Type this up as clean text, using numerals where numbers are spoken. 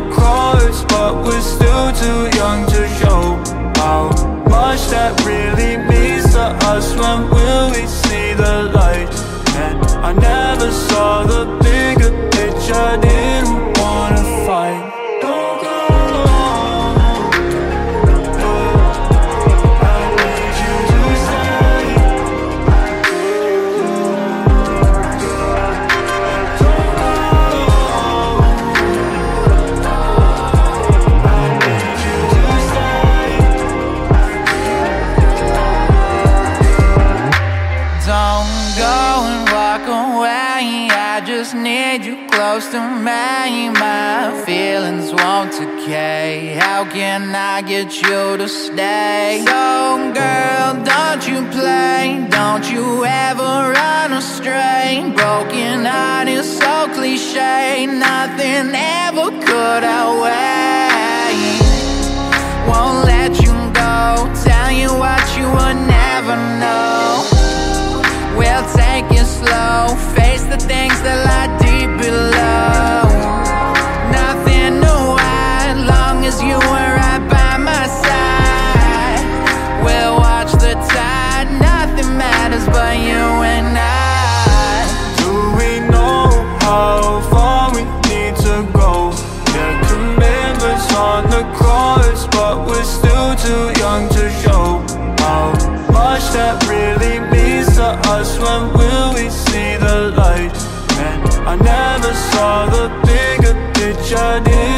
cards, but we're still too young to show how much that really means to us. When will we see the light? And I never saw the bigger picture, didn't wanna fight. Don't go on. I need you to stay. Don't go on. I need you to stay. Don't go and walk away, I just need you close to me. My feelings won't decay, how can I get you to stay? So girl, don't you play, don't you ever run astray. Broken heart is so cliche, nothing ever could outweigh. Won't let you go, tell you what you would never know. We'll take it slow, face the things that lie deep below. Nothing to hide, long as you were right by my side. We'll watch the tide, nothing matters but you and I. Do we know how far we need to go? Yeah, commitments on the cards, but we're still too young to show how much that really means to us. When will we see the light? And I never saw the bigger picture, did